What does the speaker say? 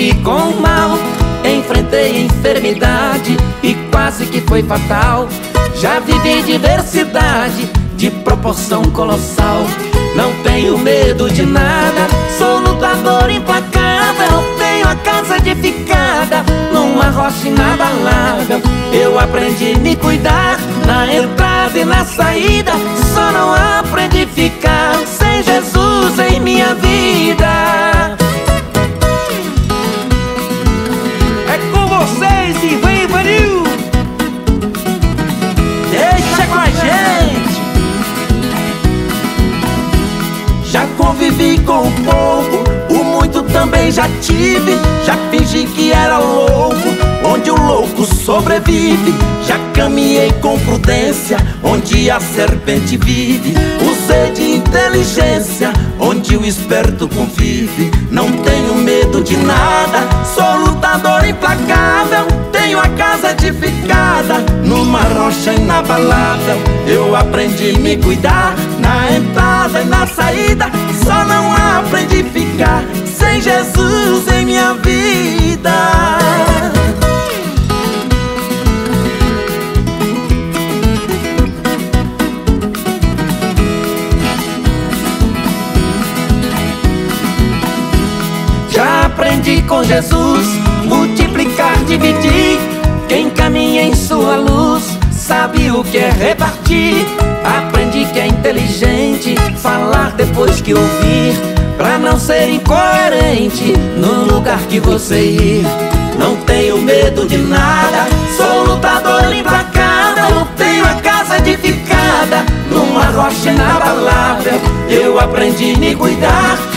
convivi com o mal, enfrentei a enfermidade e quase que foi fatal. Já vivi diversidade de proporção colossal. Não tenho medo de nada, sou lutador implacável. Tenho a casa edificada numa rocha inabalável. Eu aprendi a me cuidar na entrada e na saída. Só não aprendi a ficar sem Jesus em minha vida. É com vocês, Ivan Ivanil. Deixa com a gente. Já convivi com o pouco, o muito também já tive. Já fingi que era louco, onde o louco sobrevive. Já caminhei com prudência, onde a serpente vive. Usei de inteligência, onde o esperto convive. Não tenho medo de nada, sou lutador implacável. Tenho a casa edificada numa rocha inabalável. Eu aprendi a me cuidar na entrada e na saída. Só não aprendi a ficar sem Jesus em minha vida. Já aprendi com Jesus multiplicar, dividir. Quem caminha em sua luz sabe o que é repartir. Aprendi que é inteligente falar depois que ouvir, pra não ser incoerente no lugar que você ir. Não tenho medo de nada, sou lutador implacável. Tenho a casa edificada numa rocha inabalável. Eu aprendi a me cuidar